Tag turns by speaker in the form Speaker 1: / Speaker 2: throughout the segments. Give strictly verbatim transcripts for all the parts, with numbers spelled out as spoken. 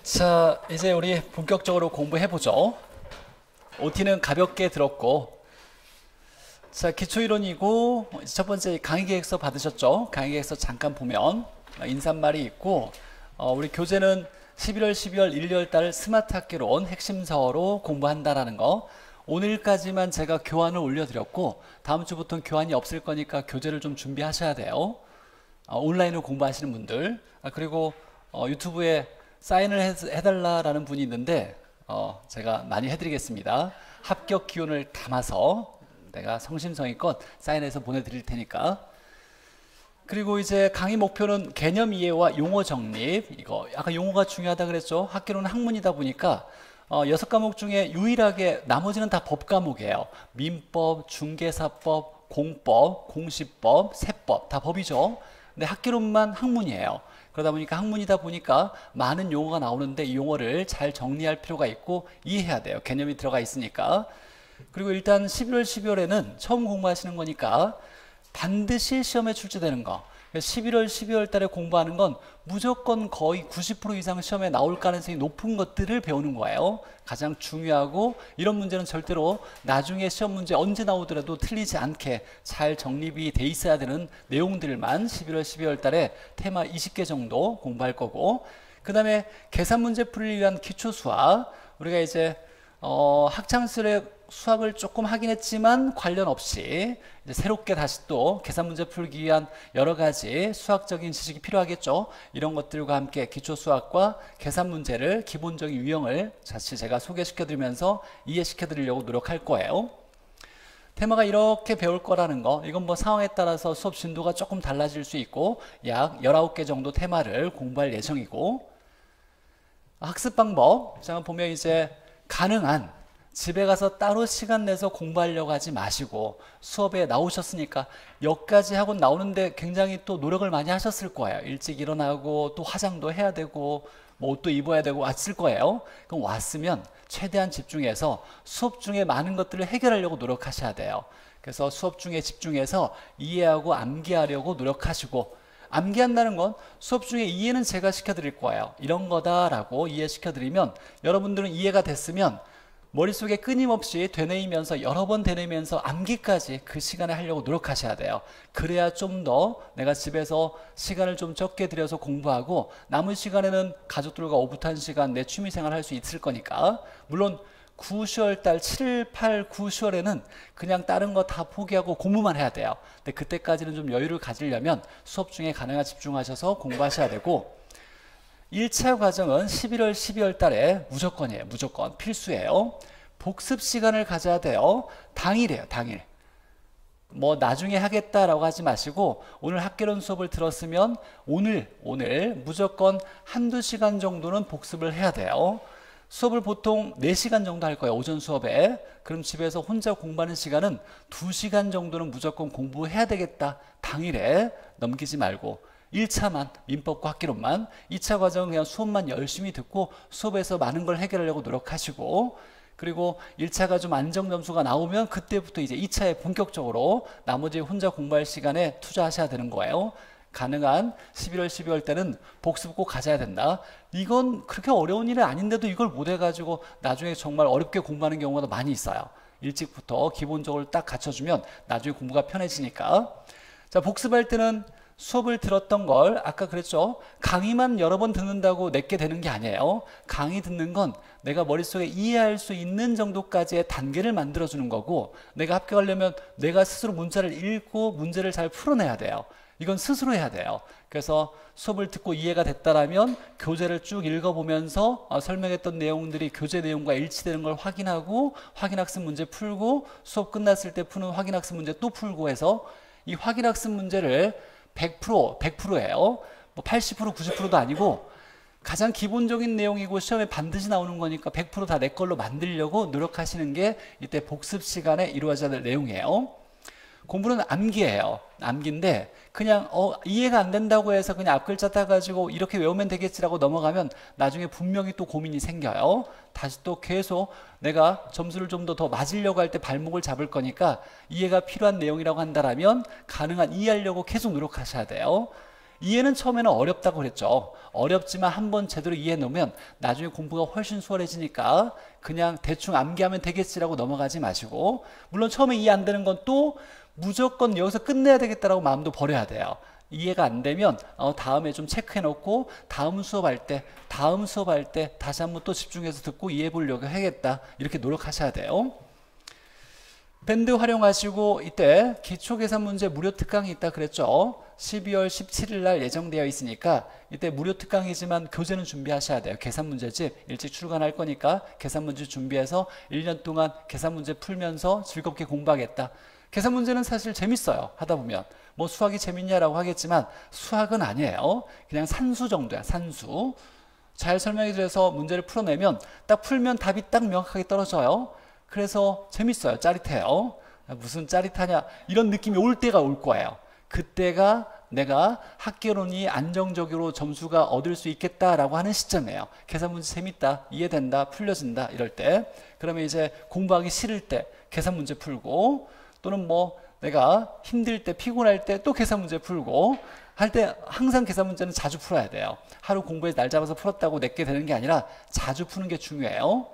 Speaker 1: 자, 이제 우리 본격적으로 공부해보죠. 오티는 가볍게 들었고, 자, 기초이론이고, 첫 번째 강의계획서 받으셨죠? 강의계획서 잠깐 보면 인사말이 있고, 어, 우리 교재는 십일월, 십이월, 일월 달 스마트 학기론 핵심서로 공부한다라는 거. 오늘까지만 제가 교환을 올려드렸고, 다음 주부터는 교환이 없을 거니까 교재를 좀 준비하셔야 돼요. 어, 온라인으로 공부하시는 분들. 아, 그리고 어, 유튜브에 사인을 해, 해달라라는 분이 있는데 어, 제가 많이 해드리겠습니다. 합격 기운을 담아서 내가 성심성의껏 사인해서 보내드릴 테니까. 그리고 이제 강의 목표는 개념 이해와 용어 정립. 이거 아까 용어가 중요하다 그랬죠. 학교는 학문이다 보니까 어, 여섯 과목 중에 유일하게 나머지는 다 법 과목이에요. 민법, 중개사법, 공법, 공시법, 세법 다 법이죠. 근데 학교론만 학문이에요. 그러다 보니까 학문이다 보니까 많은 용어가 나오는데 이 용어를 잘 정리할 필요가 있고 이해해야 돼요. 개념이 들어가 있으니까. 그리고 일단 십일월, 십이월에는 처음 공부하시는 거니까 반드시 시험에 출제되는 거. 십일월, 십이월 달에 공부하는 건 무조건 거의 구십 퍼센트 이상 시험에 나올 가능성이 높은 것들을 배우는 거예요. 가장 중요하고 이런 문제는 절대로 나중에 시험 문제 언제 나오더라도 틀리지 않게 잘 정립이 돼 있어야 되는 내용들만 십일월, 십이월 달에 테마 이십 개 정도 공부할 거고, 그 다음에 계산 문제 풀이를 위한 기초 수학. 우리가 이제 어, 학창시절에 수학을 조금 하긴 했지만 관련 없이 이제 새롭게 다시 또 계산 문제 풀기 위한 여러 가지 수학적인 지식이 필요하겠죠. 이런 것들과 함께 기초 수학과 계산 문제를 기본적인 유형을 자칫 제가 소개시켜 드리면서 이해시켜 드리려고 노력할 거예요. 테마가 이렇게 배울 거라는 거, 이건 뭐 상황에 따라서 수업 진도가 조금 달라질 수 있고 약 열아홉 개 정도 테마를 공부할 예정이고, 학습 방법 자 보면 이제 가능한 집에 가서 따로 시간 내서 공부하려고 하지 마시고, 수업에 나오셨으니까 여기까지 하고 나오는데 굉장히 또 노력을 많이 하셨을 거예요. 일찍 일어나고 또 화장도 해야 되고 뭐 옷도 입어야 되고 왔을 거예요. 그럼 왔으면 최대한 집중해서 수업 중에 많은 것들을 해결하려고 노력하셔야 돼요. 그래서 수업 중에 집중해서 이해하고 암기하려고 노력하시고, 암기한다는 건 수업 중에 이해는 제가 시켜드릴 거예요. 이런 거다라고 이해시켜드리면 여러분들은 이해가 됐으면 머릿속에 끊임없이 되뇌이면서 여러 번 되뇌이면서 암기까지 그 시간에 하려고 노력하셔야 돼요. 그래야 좀 더 내가 집에서 시간을 좀 적게 들여서 공부하고 남은 시간에는 가족들과 오붓한 시간 내 취미생활 할 수 있을 거니까. 물론 구, 시월 달 칠, 팔, 구, 시월에는 그냥 다른 거 다 포기하고 공부만 해야 돼요. 근데 그때까지는 좀 여유를 가지려면 수업 중에 가능한 집중하셔서 공부하셔야 되고, 일 차 과정은 십일월, 십이월 달에 무조건이에요. 무조건 필수예요. 복습 시간을 가져야 돼요. 당일이에요. 당일. 뭐 나중에 하겠다라고 하지 마시고 오늘 학개론 수업을 들었으면 오늘 오늘 무조건 한두 시간 정도는 복습을 해야 돼요. 수업을 보통 네 시간 정도 할 거예요. 오전 수업에. 그럼 집에서 혼자 공부하는 시간은 두 시간 정도는 무조건 공부해야 되겠다. 당일에 넘기지 말고 일 차만 민법과 학기론만, 이 차 과정은 그냥 수업만 열심히 듣고 수업에서 많은 걸 해결하려고 노력하시고, 그리고 일 차가 좀 안정 점수가 나오면 그때부터 이제 이 차에 본격적으로 나머지 혼자 공부할 시간에 투자하셔야 되는 거예요. 가능한 십일월, 십이월 때는 복습 꼭 가져야 된다. 이건 그렇게 어려운 일은 아닌데도 이걸 못 해가지고 나중에 정말 어렵게 공부하는 경우가 많이 있어요. 일찍부터 기본적으로 딱 갖춰주면 나중에 공부가 편해지니까. 자, 복습할 때는 수업을 들었던 걸 아까 그랬죠. 강의만 여러 번 듣는다고 내게 되는 게 아니에요. 강의 듣는 건 내가 머릿속에 이해할 수 있는 정도까지의 단계를 만들어주는 거고, 내가 합격하려면 내가 스스로 문자를 읽고 문제를 잘 풀어내야 돼요. 이건 스스로 해야 돼요. 그래서 수업을 듣고 이해가 됐다라면 교재를 쭉 읽어보면서 어, 설명했던 내용들이 교재 내용과 일치되는 걸 확인하고 확인학습 문제 풀고, 수업 끝났을 때 푸는 확인학습 문제 또 풀고 해서 이 확인학습 문제를 백 퍼센트, 백 퍼센트예요. 뭐 팔십 퍼센트, 구십 퍼센트도 아니고 가장 기본적인 내용이고 시험에 반드시 나오는 거니까 백 퍼센트 다 내 걸로 만들려고 노력하시는 게 이때 복습 시간에 이루어져야 될 내용이에요. 공부는 암기예요. 암기인데 그냥 어, 이해가 안 된다고 해서 그냥 앞글자 따가지고 이렇게 외우면 되겠지라고 넘어가면 나중에 분명히 또 고민이 생겨요. 다시 또 계속 내가 점수를 좀 더 더 맞으려고 할 때 발목을 잡을 거니까 이해가 필요한 내용이라고 한다면 가능한 이해하려고 계속 노력하셔야 돼요. 이해는 처음에는 어렵다고 그랬죠. 어렵지만 한번 제대로 이해해 놓으면 나중에 공부가 훨씬 수월해지니까 그냥 대충 암기하면 되겠지라고 넘어가지 마시고, 물론 처음에 이해 안 되는 건 또 무조건 여기서 끝내야 되겠다라고 마음도 버려야 돼요. 이해가 안 되면 어, 다음에 좀 체크해 놓고 다음 수업할 때 다음 수업할 때 다시 한번 또 집중해서 듣고 이해해 보려고 해야겠다, 이렇게 노력하셔야 돼요. 밴드 활용하시고, 이때 기초계산 문제 무료 특강이 있다 그랬죠. 십이월 십칠일 날 예정되어 있으니까 이때 무료 특강이지만 교재는 준비하셔야 돼요. 계산 문제집 일찍 출간할 거니까 계산 문제 준비해서 일 년 동안 계산 문제 풀면서 즐겁게 공부하겠다. 계산 문제는 사실 재밌어요. 하다 보면 뭐 수학이 재밌냐라고 하겠지만 수학은 아니에요. 그냥 산수 정도야. 산수. 잘 설명해 드려서 문제를 풀어내면 딱 풀면 답이 딱 명확하게 떨어져요. 그래서 재밌어요. 짜릿해요. 무슨 짜릿하냐, 이런 느낌이 올 때가 올 거예요. 그때가 내가 학교론이 안정적으로 점수가 얻을 수 있겠다라고 하는 시점이에요. 계산 문제 재밌다, 이해된다, 풀려진다, 이럴 때. 그러면 이제 공부하기 싫을 때 계산 문제 풀고, 또는 뭐 내가 힘들 때, 피곤할 때 또 계산 문제 풀고 할 때, 항상 계산 문제는 자주 풀어야 돼요. 하루 공부에 날 잡아서 풀었다고 내게 되는 게 아니라 자주 푸는 게 중요해요.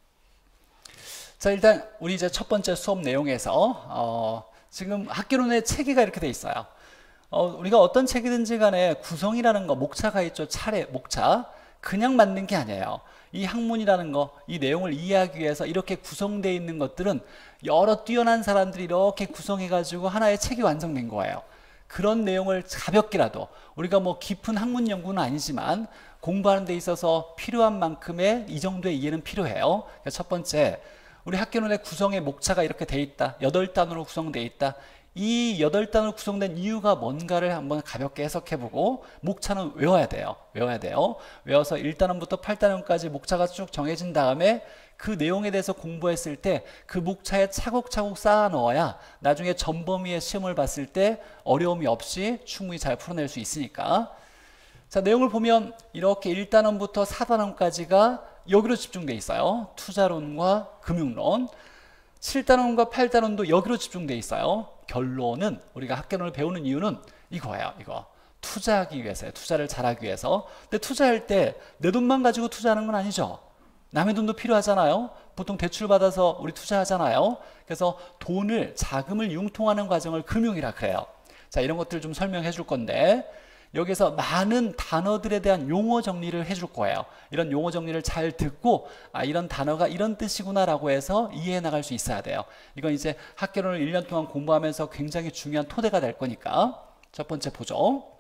Speaker 1: 자, 일단 우리 이제 첫 번째 수업 내용에서 어, 지금 학교론의 체계가 이렇게 돼 있어요. 어, 우리가 어떤 책이든지 간에 구성이라는 거, 목차가 있죠. 차례, 목차. 그냥 만든 게 아니에요. 이 학문이라는 거, 이 내용을 이해하기 위해서 이렇게 구성되어 있는 것들은 여러 뛰어난 사람들이 이렇게 구성해가지고 하나의 책이 완성된 거예요. 그런 내용을 가볍게라도, 우리가 뭐 깊은 학문 연구는 아니지만 공부하는 데 있어서 필요한 만큼의 이 정도의 이해는 필요해요. 그러니까 첫 번째, 우리 학교론의 구성의 목차가 이렇게 돼 있다. 여덟 단으로 구성되어 있다. 이 여덟 단으로 구성된 이유가 뭔가를 한번 가볍게 해석해보고, 목차는 외워야 돼요. 외워야 돼요. 외워서 일 단원부터 팔 단원까지 목차가 쭉 정해진 다음에 그 내용에 대해서 공부했을 때 그 목차에 차곡차곡 쌓아 넣어야 나중에 전범위의 시험을 봤을 때 어려움이 없이 충분히 잘 풀어낼 수 있으니까. 자, 내용을 보면 이렇게 일 단원부터 사 단원까지가 여기로 집중돼 있어요. 투자론과 금융론. 칠 단원과 팔 단원도 여기로 집중돼 있어요. 결론은, 우리가 학교론을 배우는 이유는 이거예요. 이거. 투자하기 위해서요. 투자를 잘하기 위해서. 근데 투자할 때 내 돈만 가지고 투자하는 건 아니죠. 남의 돈도 필요하잖아요. 보통 대출 받아서 우리 투자하잖아요. 그래서 돈을, 자금을 융통하는 과정을 금융이라 그래요. 자, 이런 것들을 좀 설명해 줄 건데, 여기서 많은 단어들에 대한 용어 정리를 해줄 거예요. 이런 용어 정리를 잘 듣고, 아, 이런 단어가 이런 뜻이구나 라고 해서 이해해 나갈 수 있어야 돼요. 이건 이제 학교론을 일 년 동안 공부하면서 굉장히 중요한 토대가 될 거니까. 첫 번째 보죠.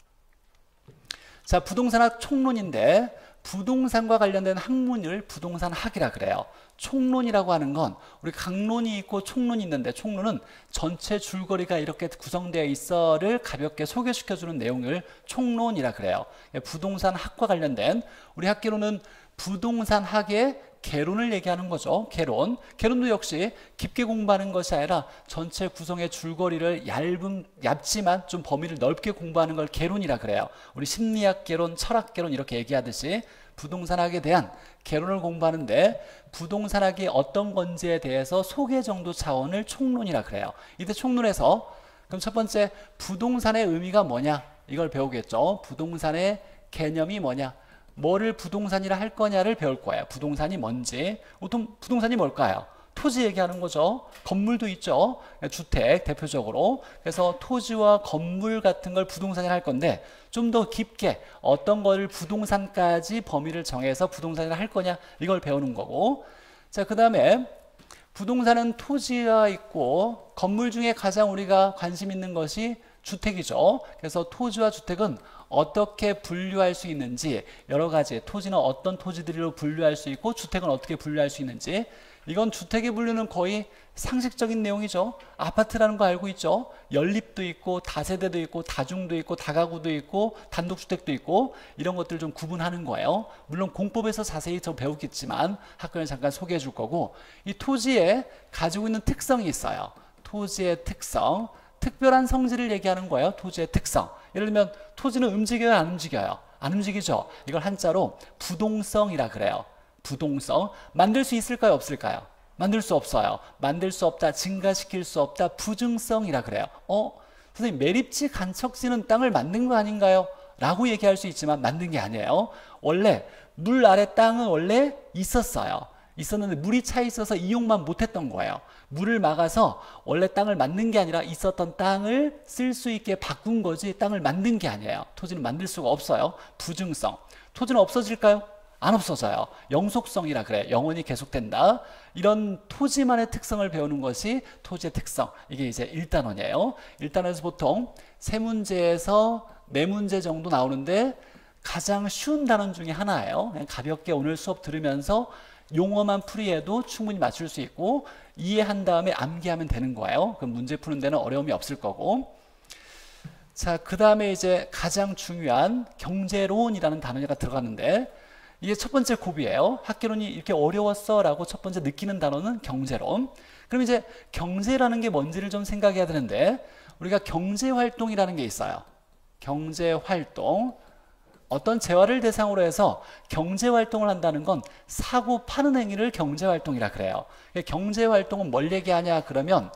Speaker 1: 자, 부동산학 총론인데, 부동산과 관련된 학문을 부동산학이라 그래요. 총론이라고 하는 건, 우리 강론이 있고 총론이 있는데, 총론은 전체 줄거리가 이렇게 구성되어 있어를 가볍게 소개시켜주는 내용을 총론이라 그래요. 부동산학과 관련된, 우리 학교로는 부동산학의 개론을 얘기하는 거죠. 개론. 개론도 역시 깊게 공부하는 것이 아니라 전체 구성의 줄거리를 얇은, 얇지만 좀 범위를 넓게 공부하는 걸 개론이라 그래요. 우리 심리학 개론, 철학 개론 이렇게 얘기하듯이 부동산학에 대한 개론을 공부하는데, 부동산학이 어떤 건지에 대해서 소개 정도 차원을 총론이라 그래요. 이때 총론에서 그럼 첫 번째, 부동산의 의미가 뭐냐, 이걸 배우겠죠. 부동산의 개념이 뭐냐, 뭐를 부동산이라 할 거냐를 배울 거예요. 부동산이 뭔지. 보통 부동산이 뭘까요? 토지 얘기하는 거죠. 건물도 있죠. 주택 대표적으로. 그래서 토지와 건물 같은 걸 부동산이라 할 건데, 좀 더 깊게 어떤 거를 부동산까지 범위를 정해서 부동산이라 할 거냐, 이걸 배우는 거고. 자, 그 다음에 부동산은 토지가 있고 건물 중에 가장 우리가 관심 있는 것이 주택이죠. 그래서 토지와 주택은 어떻게 분류할 수 있는지, 여러 가지, 토지는 어떤 토지들로 분류할 수 있고 주택은 어떻게 분류할 수 있는지, 이건 주택의 분류는 거의 상식적인 내용이죠. 아파트라는 거 알고 있죠. 연립도 있고 다세대도 있고 다중도 있고 다가구도 있고 단독주택도 있고, 이런 것들을 좀 구분하는 거예요. 물론 공법에서 자세히 더 배우겠지만 학교에 잠깐 소개해 줄 거고, 이 토지에 가지고 있는 특성이 있어요. 토지의 특성, 특별한 성질을 얘기하는 거예요. 토지의 특성. 예를 들면 토지는 움직여요, 안 움직여요? 안 움직이죠. 이걸 한자로 부동성이라 그래요. 부동성. 만들 수 있을까요, 없을까요? 만들 수 없어요. 만들 수 없다, 증가시킬 수 없다, 부증성이라 그래요. 어? 선생님 매립지 간척지는 땅을 만든 거 아닌가요? 라고 얘기할 수 있지만 만든 게 아니에요. 원래 물 아래 땅은 원래 있었어요. 있었는데 물이 차 있어서 이용만 못했던 거예요. 물을 막아서 원래 땅을 만든 게 아니라 있었던 땅을 쓸 수 있게 바꾼 거지 땅을 만든 게 아니에요. 토지는 만들 수가 없어요. 부증성. 토지는 없어질까요? 안 없어져요. 영속성이라 그래. 영원히 계속된다. 이런 토지만의 특성을 배우는 것이 토지의 특성. 이게 이제 일 단원이에요. 일 단원에서 보통 세 문제에서 네 문제 정도 나오는데 가장 쉬운 단원 중에 하나예요. 그냥 가볍게 오늘 수업 들으면서 용어만 풀이해도 충분히 맞출 수 있고 이해한 다음에 암기하면 되는 거예요. 그럼 문제 푸는 데는 어려움이 없을 거고. 자, 그 다음에 이제 가장 중요한 경제론이라는 단어가 들어가는데 이게 첫 번째 고비예요. 학개론이 이렇게 어려웠어 라고 첫 번째 느끼는 단어는 경제론. 그럼 이제 경제라는 게 뭔지를 좀 생각해야 되는데 우리가 경제활동이라는 게 있어요. 경제활동. 어떤 재화를 대상으로 해서 경제활동을 한다는 건 사고 파는 행위를 경제활동이라 그래요. 경제활동은 뭘 얘기하냐 그러면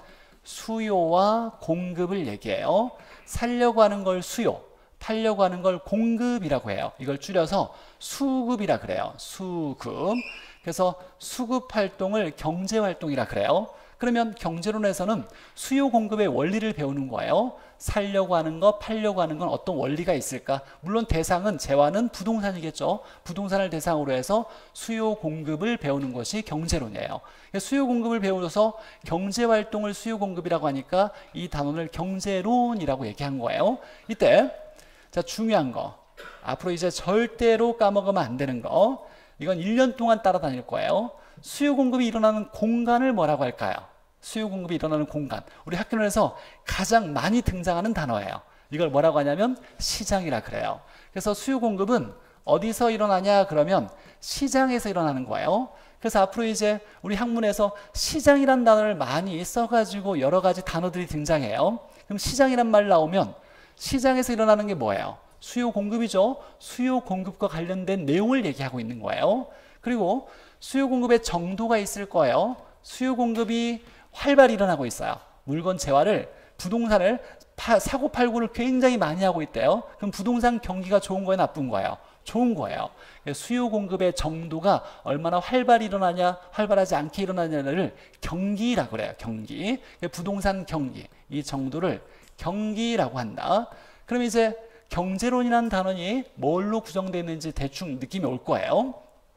Speaker 1: 수요와 공급을 얘기해요. 살려고 하는 걸 수요, 팔려고 하는 걸 공급이라고 해요. 이걸 줄여서 수급이라 그래요. 수급. 그래서 수급 활동을 경제활동이라 그래요. 그러면 경제론에서는 수요 공급의 원리를 배우는 거예요. 살려고 하는 거, 팔려고 하는 건 어떤 원리가 있을까? 물론 대상은 재화는 부동산이겠죠. 부동산을 대상으로 해서 수요 공급을 배우는 것이 경제론이에요. 수요 공급을 배워서 경제활동을 수요 공급이라고 하니까 이 단원을 경제론이라고 얘기한 거예요. 이때 자 중요한 거 앞으로 이제 절대로 까먹으면 안 되는 거 이건 일 년 동안 따라다닐 거예요. 수요 공급이 일어나는 공간을 뭐라고 할까요? 수요 공급이 일어나는 공간. 우리 학교에서 가장 많이 등장하는 단어예요. 이걸 뭐라고 하냐면 시장이라 그래요. 그래서 수요 공급은 어디서 일어나냐 그러면 시장에서 일어나는 거예요. 그래서 앞으로 이제 우리 학문에서 시장이란 단어를 많이 써가지고 여러 가지 단어들이 등장해요. 그럼 시장이란 말 나오면 시장에서 일어나는 게 뭐예요? 수요 공급이죠. 수요 공급과 관련된 내용을 얘기하고 있는 거예요. 그리고 수요 공급의 정도가 있을 거예요. 수요 공급이 활발히 일어나고 있어요. 물건 재화를 부동산을 파, 사고 팔고를 굉장히 많이 하고 있대요. 그럼 부동산 경기가 좋은 거예요, 나쁜 거예요? 좋은 거예요. 수요 공급의 정도가 얼마나 활발히 일어나냐, 활발하지 않게 일어나냐를 경기라고 그래요. 경기. 부동산 경기. 이 정도를 경기라고 한다. 그럼 이제 경제론이라는 단원이 뭘로 구성되어 있는지 대충 느낌이 올 거예요.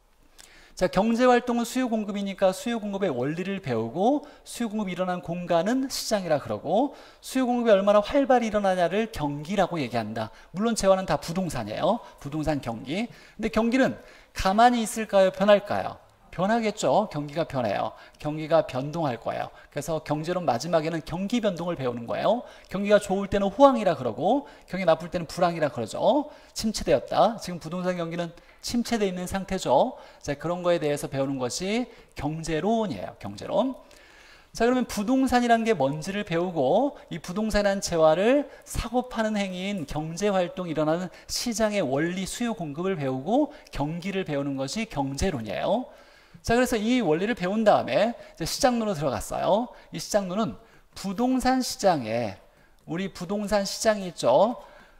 Speaker 1: 자, 경제활동은 수요 공급이니까 수요 공급의 원리를 배우고 수요 공급이 일어나는 공간은 시장이라 그러고 수요 공급이 얼마나 활발히 일어나냐를 경기라고 얘기한다. 물론 재화는 다 부동산이에요. 부동산 경기. 근데 경기는 가만히 있을까요? 변할까요? 변하겠죠. 경기가 변해요. 경기가 변동할 거예요. 그래서 경제론 마지막에는 경기 변동을 배우는 거예요. 경기가 좋을 때는 호황이라 그러고 경기 나쁠 때는 불황이라 그러죠. 침체되었다. 지금 부동산 경기는 침체되어 있는 상태죠. 자, 그런 거에 대해서 배우는 것이 경제론이에요. 경제론. 자, 그러면 부동산이란 게 뭔지를 배우고 이 부동산이라는 재화를 사고 파는 행위인 경제활동이 일어나는 시장의 원리 수요 공급을 배우고 경기를 배우는 것이 경제론이에요. 자, 그래서 이 원리를 배운 다음에 이제 시장론으로 들어갔어요. 이 시장론은 부동산 시장에 우리 부동산 시장이 있죠.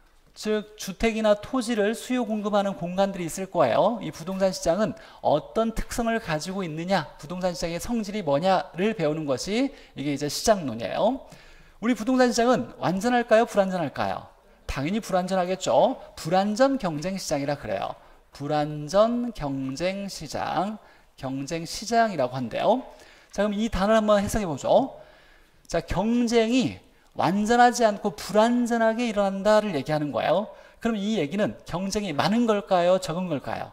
Speaker 1: 즉 주택이나 토지를 수요 공급하는 공간들이 있을 거예요. 이 부동산 시장은 어떤 특성을 가지고 있느냐, 부동산 시장의 성질이 뭐냐를 배우는 것이 이게 이제 시장론이에요. 우리 부동산 시장은 완전할까요? 불완전할까요? 당연히 불완전하겠죠. 불완전 경쟁 시장이라 그래요. 불완전 경쟁 시장, 경쟁 시장이라고 한대요. 자, 그럼 이 단어를 한번 해석해 보죠. 자, 경쟁이 완전하지 않고 불완전하게 일어난다를 얘기하는 거예요. 그럼 이 얘기는 경쟁이 많은 걸까요? 적은 걸까요?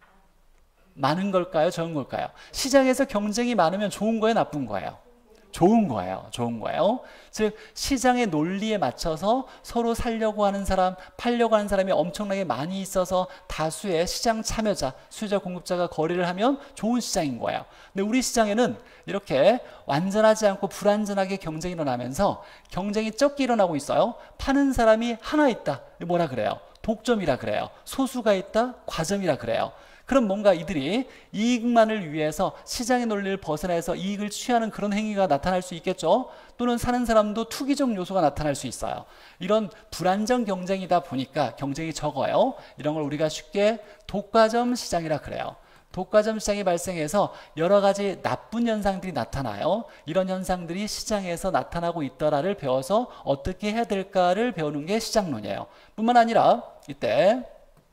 Speaker 1: 많은 걸까요? 적은 걸까요? 시장에서 경쟁이 많으면 좋은 거예요? 나쁜 거예요? 좋은 거예요. 좋은 거예요. 즉 시장의 논리에 맞춰서 서로 살려고 하는 사람, 팔려고 하는 사람이 엄청나게 많이 있어서 다수의 시장 참여자, 수요자, 공급자가 거래를 하면 좋은 시장인 거예요. 근데 우리 시장에는 이렇게 완전하지 않고 불완전하게 경쟁이 일어나면서 경쟁이 적게 일어나고 있어요. 파는 사람이 하나 있다. 뭐라 그래요? 독점이라 그래요. 소수가 있다. 과점이라 그래요. 그럼 뭔가 이들이 이익만을 위해서 시장의 논리를 벗어나서 이익을 취하는 그런 행위가 나타날 수 있겠죠. 또는 사는 사람도 투기적 요소가 나타날 수 있어요. 이런 불안정 경쟁이다 보니까 경쟁이 적어요. 이런 걸 우리가 쉽게 독과점 시장이라 그래요. 독과점 시장이 발생해서 여러 가지 나쁜 현상들이 나타나요. 이런 현상들이 시장에서 나타나고 있더라를 배워서 어떻게 해야 될까를 배우는 게 시장론이에요. 뿐만 아니라 이때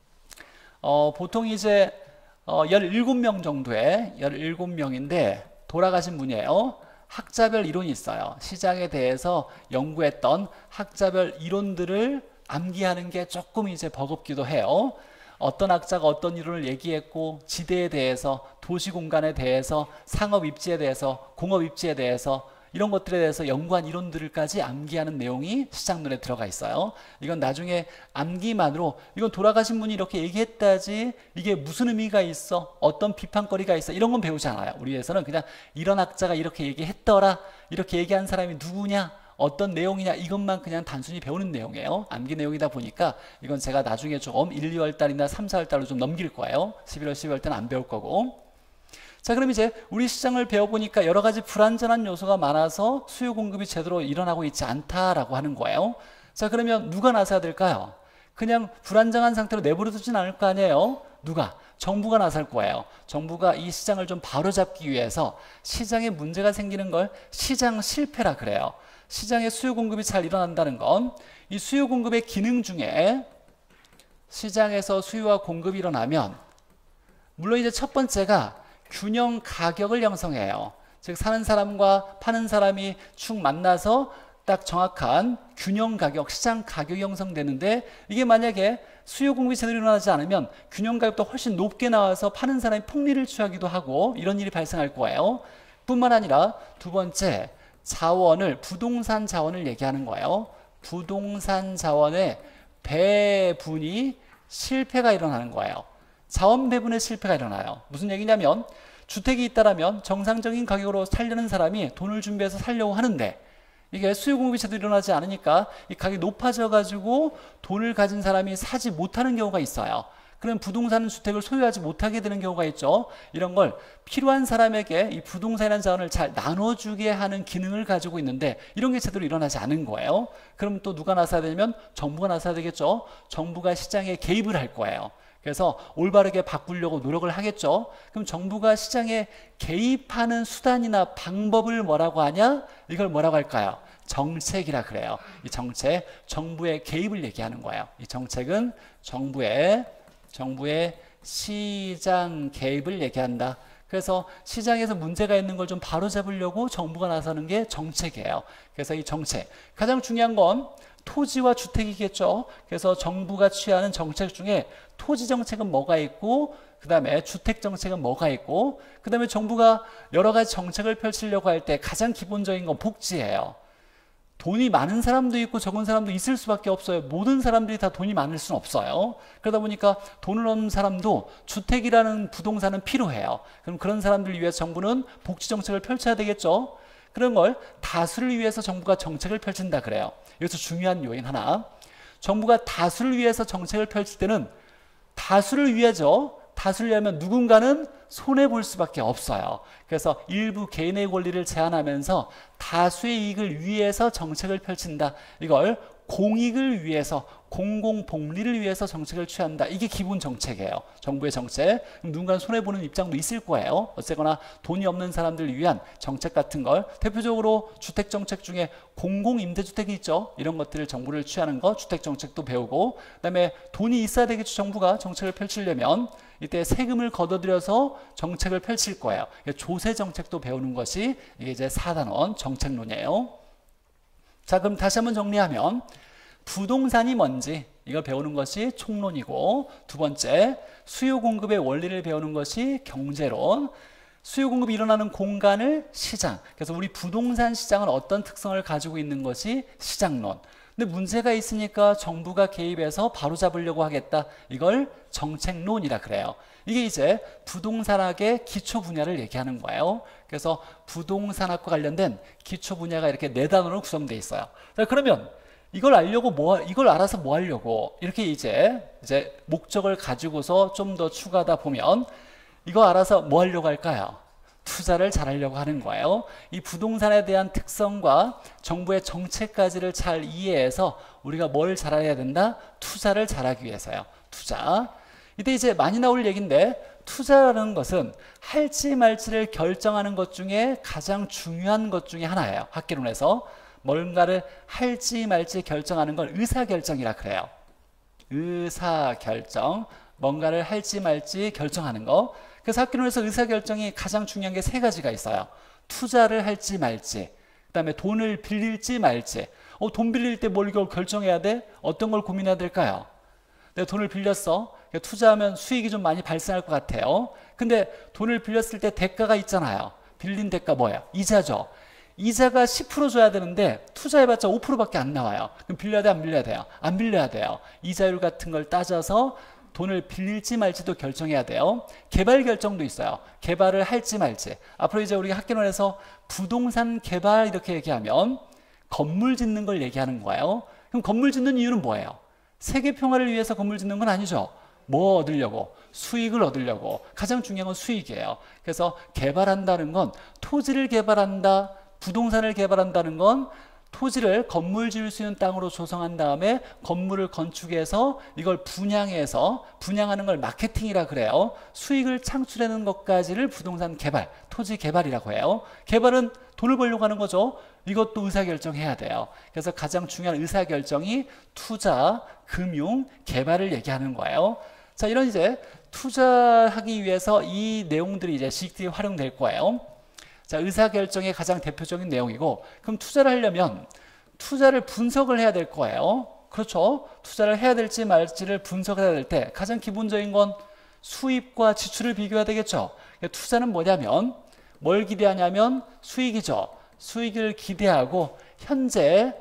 Speaker 1: 어, 보통 이제 어, 열일곱 명 정도의 열일곱 명인데 돌아가신 분이에요. 학자별 이론이 있어요. 시장에 대해서 연구했던 학자별 이론들을 암기하는 게 조금 이제 버겁기도 해요. 어떤 학자가 어떤 이론을 얘기했고 지대에 대해서, 도시 공간에 대해서, 상업 입지에 대해서, 공업 입지에 대해서 이런 것들에 대해서 연구한 이론들까지 암기하는 내용이 시장론에 들어가 있어요. 이건 나중에 암기만으로 이건 돌아가신 분이 이렇게 얘기했다지 이게 무슨 의미가 있어, 어떤 비판거리가 있어, 이런 건 배우지 않아요. 우리에서는 그냥 이런 학자가 이렇게 얘기했더라, 이렇게 얘기한 사람이 누구냐, 어떤 내용이냐, 이것만 그냥 단순히 배우는 내용이에요. 암기 내용이다 보니까 이건 제가 나중에 조금 일, 이월 달이나 삼, 사월 달로 좀 넘길 거예요. 십일월, 십이월 때는 안 배울 거고. 자, 그럼 이제 우리 시장을 배워보니까 여러 가지 불안전한 요소가 많아서 수요 공급이 제대로 일어나고 있지 않다라고 하는 거예요. 자, 그러면 누가 나서야 될까요? 그냥 불안정한 상태로 내버려 두진 않을 거 아니에요. 누가? 정부가 나설 거예요. 정부가 이 시장을 좀 바로잡기 위해서 시장에 문제가 생기는 걸 시장 실패라 그래요. 시장의 수요 공급이 잘 일어난다는 건 이 수요 공급의 기능 중에 시장에서 수요와 공급이 일어나면 물론 이제 첫 번째가 균형 가격을 형성해요. 즉 사는 사람과 파는 사람이 축 만나서 딱 정확한 균형 가격, 시장 가격이 형성되는데 이게 만약에 수요 공급이 제대로 일어나지 않으면 균형 가격도 훨씬 높게 나와서 파는 사람이 폭리를 취하기도 하고 이런 일이 발생할 거예요. 뿐만 아니라 두 번째, 자원을, 부동산 자원을 얘기하는 거예요. 부동산 자원의 배분이 실패가 일어나는 거예요. 자원 배분의 실패가 일어나요. 무슨 얘기냐면 주택이 있다라면 정상적인 가격으로 살려는 사람이 돈을 준비해서 살려고 하는데 이게 수요 공급이 제대로 일어나지 않으니까 이 가격이 높아져 가지고 돈을 가진 사람이 사지 못하는 경우가 있어요. 그럼 부동산 주택을 소유하지 못하게 되는 경우가 있죠. 이런 걸 필요한 사람에게 이 부동산이라는 자원을 잘 나눠주게 하는 기능을 가지고 있는데 이런 게 제대로 일어나지 않은 거예요. 그럼 또 누가 나서야 되냐면 정부가 나서야 되겠죠. 정부가 시장에 개입을 할 거예요. 그래서 올바르게 바꾸려고 노력을 하겠죠. 그럼 정부가 시장에 개입하는 수단이나 방법을 뭐라고 하냐? 이걸 뭐라고 할까요? 정책이라 그래요. 이 정책, 정부의 개입을 얘기하는 거예요. 이 정책은 정부의 정부의 시장 개입을 얘기한다. 그래서 시장에서 문제가 있는 걸 좀 바로잡으려고 정부가 나서는 게 정책이에요. 그래서 이 정책, 가장 중요한 건 토지와 주택이겠죠. 그래서 정부가 취하는 정책 중에 토지 정책은 뭐가 있고 그 다음에 주택 정책은 뭐가 있고 그 다음에 정부가 여러 가지 정책을 펼치려고 할 때 가장 기본적인 건 복지예요. 돈이 많은 사람도 있고 적은 사람도 있을 수밖에 없어요. 모든 사람들이 다 돈이 많을 수는 없어요. 그러다 보니까 돈을 얻는 사람도 주택이라는 부동산은 필요해요. 그럼 그런 사람들을 위해서 정부는 복지 정책을 펼쳐야 되겠죠. 그런 걸 다수를 위해서 정부가 정책을 펼친다 그래요. 여기서 중요한 요인 하나, 정부가 다수를 위해서 정책을 펼칠 때는 다수를 위해죠. 다수를 위하면 누군가는 손해볼 수밖에 없어요. 그래서 일부 개인의 권리를 제한하면서 다수의 이익을 위해서 정책을 펼친다. 이걸 공익을 위해서, 공공복리를 위해서 정책을 취한다. 이게 기본 정책이에요. 정부의 정책. 누군가는 손해보는 입장도 있을 거예요. 어쨌거나 돈이 없는 사람들을 위한 정책 같은 걸, 대표적으로 주택정책 중에 공공임대주택이 있죠. 이런 것들을 정부를 취하는 거, 주택정책도 배우고, 그 다음에 돈이 있어야 되겠죠. 정부가 정책을 펼치려면. 이때 세금을 걷어들여서 정책을 펼칠 거예요. 조세 정책도 배우는 것이 이게 이제 사 단원 정책론이에요. 자, 그럼 다시 한번 정리하면 부동산이 뭔지 이걸 배우는 것이 총론이고, 두 번째 수요 공급의 원리를 배우는 것이 경제론, 수요 공급이 일어나는 공간을 시장, 그래서 우리 부동산 시장은 어떤 특성을 가지고 있는 것이 시장론. 근데 문제가 있으니까 정부가 개입해서 바로잡으려고 하겠다. 이걸 정책론이라 그래요. 이게 이제 부동산학의 기초 분야를 얘기하는 거예요. 그래서 부동산학과 관련된 기초 분야가 이렇게 네 단원으로 구성되어 있어요. 자, 그러면 이걸 알려고 뭐 이걸 알아서 뭐 하려고 이렇게 이제 이제 목적을 가지고서 좀 더 추가하다 보면 이거 알아서 뭐 하려고 할까요? 투자를 잘하려고 하는 거예요. 이 부동산에 대한 특성과 정부의 정책까지를 잘 이해해서 우리가 뭘 잘해야 된다? 투자를 잘하기 위해서요. 투자. 이때 이제 많이 나올 얘기인데 투자라는 것은 할지 말지를 결정하는 것 중에 가장 중요한 것 중에 하나예요. 학개론에서 뭔가를 할지 말지 결정하는 걸 의사결정이라 그래요. 의사결정. 뭔가를 할지 말지 결정하는 거. 그래서 학개론에서 의사결정이 가장 중요한 게 세 가지가 있어요. 투자를 할지 말지, 그 다음에 돈을 빌릴지 말지. 어, 돈 빌릴 때 뭘 이걸 결정해야 돼? 어떤 걸 고민해야 될까요? 내가 돈을 빌렸어. 투자하면 수익이 좀 많이 발생할 것 같아요. 근데 돈을 빌렸을 때 대가가 있잖아요. 빌린 대가 뭐예요? 이자죠. 이자가 십 퍼센트 줘야 되는데 투자해봤자 오 퍼센트밖에 안 나와요. 그럼 빌려야 돼? 안 빌려야 돼요? 안 빌려야 돼요. 이자율 같은 걸 따져서 돈을 빌릴지 말지도 결정해야 돼요. 개발 결정도 있어요. 개발을 할지 말지. 앞으로 이제 우리가 학개론에서 부동산 개발 이렇게 얘기하면 건물 짓는 걸 얘기하는 거예요. 그럼 건물 짓는 이유는 뭐예요? 세계 평화를 위해서 건물 짓는 건 아니죠. 뭐 얻으려고? 수익을 얻으려고. 가장 중요한 건 수익이에요. 그래서 개발한다는 건 토지를 개발한다, 부동산을 개발한다는 건 토지를 건물 지을 수 있는 땅으로 조성한 다음에 건물을 건축해서 이걸 분양해서 분양하는 걸 마케팅이라 그래요. 수익을 창출하는 것까지를 부동산 개발, 토지 개발이라고 해요. 개발은 돈을 벌려고 하는 거죠. 이것도 의사결정해야 돼요. 그래서 가장 중요한 의사결정이 투자, 금융, 개발을 얘기하는 거예요. 자, 이런 이제 투자하기 위해서 이 내용들이 이제 지식들이 활용될 거예요. 자, 의사결정의 가장 대표적인 내용이고, 그럼 투자를 하려면 투자를 분석을 해야 될 거예요. 그렇죠? 투자를 해야 될지 말지를 분석을 해야 될 때 가장 기본적인 건 수입과 지출을 비교해야 되겠죠. 투자는 뭐냐면 뭘 기대하냐면 수익이죠. 수익을 기대하고 현재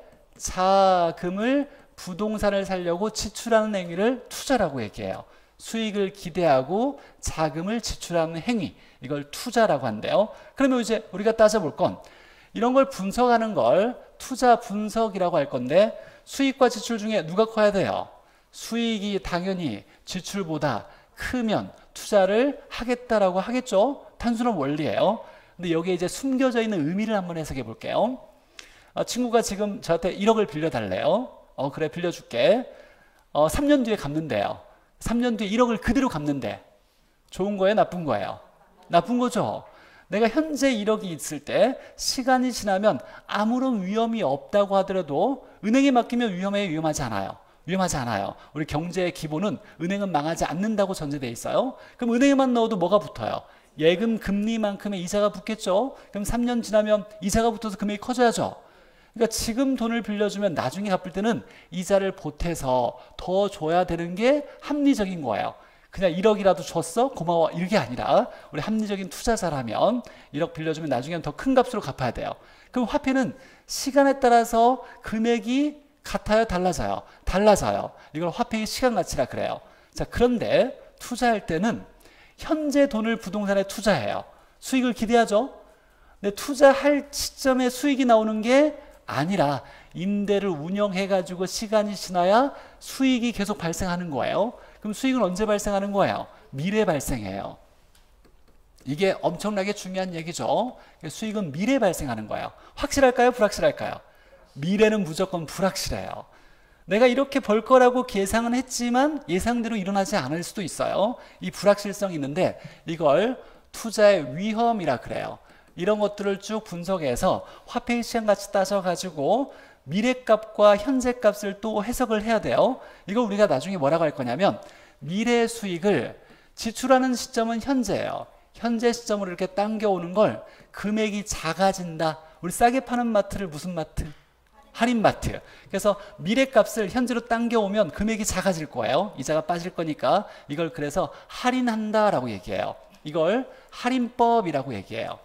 Speaker 1: 자금을 부동산을 살려고 지출하는 행위를 투자라고 얘기해요. 수익을 기대하고 자금을 지출하는 행위, 이걸 투자라고 한대요. 그러면 이제 우리가 따져볼 건 이런 걸 분석하는 걸 투자 분석이라고 할 건데, 수익과 지출 중에 누가 커야 돼요? 수익이 당연히 지출보다 크면 투자를 하겠다라고 하겠죠. 단순한 원리예요. 근데 여기에 이제 숨겨져 있는 의미를 한번 해석해 볼게요. 어, 친구가 지금 저한테 일억을 빌려달래요. 어, 그래, 빌려줄게. 어, 삼 년 뒤에 갚는데요. 삼 년 뒤에 일억을 그대로 갚는데 좋은 거예요? 나쁜 거예요? 나쁜 거죠. 내가 현재 일억이 있을 때 시간이 지나면 아무런 위험이 없다고 하더라도 은행에 맡기면 위험해요? 위험하지 않아요? 위험하지 않아요. 우리 경제의 기본은 은행은 망하지 않는다고 전제되어 있어요. 그럼 은행에만 넣어도 뭐가 붙어요? 예금 금리만큼의 이자가 붙겠죠. 그럼 삼 년 지나면 이자가 붙어서 금액이 커져야죠. 그러니까 지금 돈을 빌려주면 나중에 갚을 때는 이자를 보태서 더 줘야 되는 게 합리적인 거예요. 그냥 일억이라도 줬어? 고마워. 이게 아니라 우리 합리적인 투자자라면 일억 빌려주면 나중에는 더 큰 값으로 갚아야 돼요. 그럼 화폐는 시간에 따라서 금액이 같아요? 달라져요? 달라져요. 이걸 화폐의 시간 가치라 그래요. 자, 그런데 투자할 때는 현재 돈을 부동산에 투자해요. 수익을 기대하죠. 근데 투자할 시점에 수익이 나오는 게 아니라 임대를 운영해가지고 시간이 지나야 수익이 계속 발생하는 거예요. 그럼 수익은 언제 발생하는 거예요? 미래 발생해요. 이게 엄청나게 중요한 얘기죠. 수익은 미래 발생하는 거예요. 확실할까요? 불확실할까요? 미래는 무조건 불확실해요. 내가 이렇게 벌 거라고 계산은 했지만 예상대로 일어나지 않을 수도 있어요. 이 불확실성이 있는데 이걸 투자의 위험이라 그래요. 이런 것들을 쭉 분석해서 화폐의 시장 가치 따져가지고 미래값과 현재값을 또 해석을 해야 돼요. 이거 우리가 나중에 뭐라고 할 거냐면 미래 수익을 지출하는 시점은 현재예요. 현재 시점으로 이렇게 당겨오는 걸 금액이 작아진다. 우리 싸게 파는 마트를 무슨 마트? 할인마트. 그래서 미래값을 현재로 당겨오면 금액이 작아질 거예요. 이자가 빠질 거니까 이걸 그래서 할인한다라고 얘기해요. 이걸 할인법이라고 얘기해요.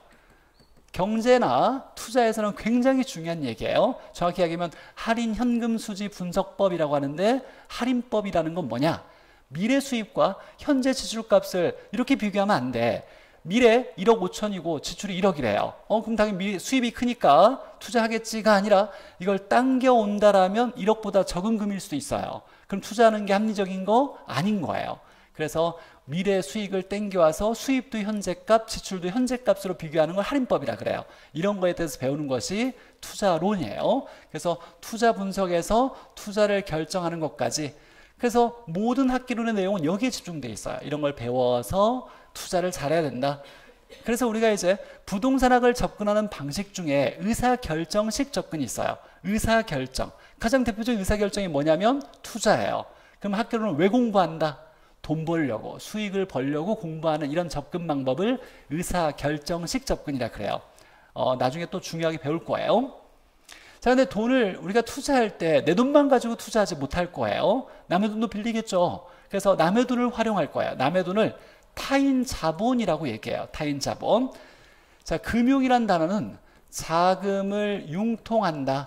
Speaker 1: 경제나 투자에서는 굉장히 중요한 얘기예요. 정확히 얘기하면 할인 현금 수지 분석법이라고 하는데 할인법이라는 건 뭐냐? 미래 수입과 현재 지출값을 이렇게 비교하면 안 돼. 미래 일억 오천이고 지출이 일억이래요. 어, 그럼 당연히 미, 수입이 크니까 투자하겠지가 아니라 이걸 당겨온다라면 일억보다 적은 금일 수도 있어요. 그럼 투자하는 게 합리적인 거 아닌 거예요. 그래서 미래 수익을 땡겨와서 수입도 현재값, 지출도 현재값으로 비교하는 걸 할인법이라 그래요. 이런 거에 대해서 배우는 것이 투자론이에요. 그래서 투자 분석에서 투자를 결정하는 것까지, 그래서 모든 학기론의 내용은 여기에 집중되어 있어요. 이런 걸 배워서 투자를 잘해야 된다. 그래서 우리가 이제 부동산학을 접근하는 방식 중에 의사결정식 접근이 있어요. 의사결정. 가장 대표적인 의사결정이 뭐냐면 투자예요. 그럼 학교는 왜 공부한다? 돈 벌려고, 수익을 벌려고 공부하는 이런 접근 방법을 의사결정식 접근이라 그래요. 어, 나중에 또 중요하게 배울 거예요. 자, 근데 돈을 우리가 투자할 때 내 돈만 가지고 투자하지 못할 거예요. 남의 돈도 빌리겠죠. 그래서 남의 돈을 활용할 거예요. 남의 돈을 타인 자본이라고 얘기해요. 타인 자본. 자, 금융이란 단어는 자금을 융통한다.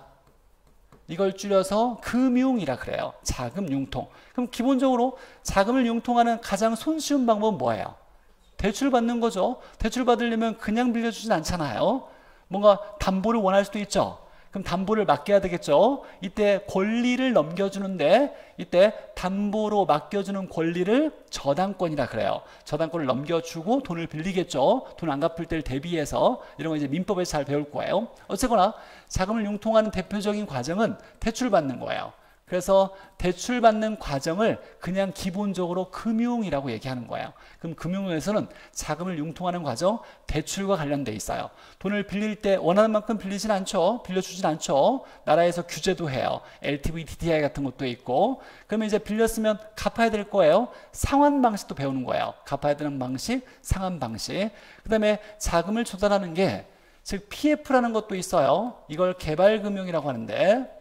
Speaker 1: 이걸 줄여서 금융이라 그래요. 자금 융통. 그럼 기본적으로 자금을 융통하는 가장 손쉬운 방법은 뭐예요? 대출 받는 거죠. 대출 받으려면 그냥 빌려주진 않잖아요. 뭔가 담보를 원할 수도 있죠. 그럼 담보를 맡겨야 되겠죠. 이때 권리를 넘겨주는데, 이때 담보로 맡겨주는 권리를 저당권이라 그래요. 저당권을 넘겨주고 돈을 빌리겠죠. 돈 안 갚을 때를 대비해서. 이런 거 이제 민법에서 잘 배울 거예요. 어쨌거나 자금을 융통하는 대표적인 과정은 대출 받는 거예요. 그래서 대출 받는 과정을 그냥 기본적으로 금융이라고 얘기하는 거예요. 그럼 금융에서는 자금을 융통하는 과정, 대출과 관련돼 있어요. 돈을 빌릴 때 원하는 만큼 빌리진 않죠. 빌려주진 않죠. 나라에서 규제도 해요. 엘티브이, 디티아이 같은 것도 있고. 그러면 이제 빌렸으면 갚아야 될 거예요. 상환 방식도 배우는 거예요. 갚아야 되는 방식, 상환 방식. 그 다음에 자금을 조달하는 게, 즉 피에프라는 것도 있어요. 이걸 개발금융이라고 하는데,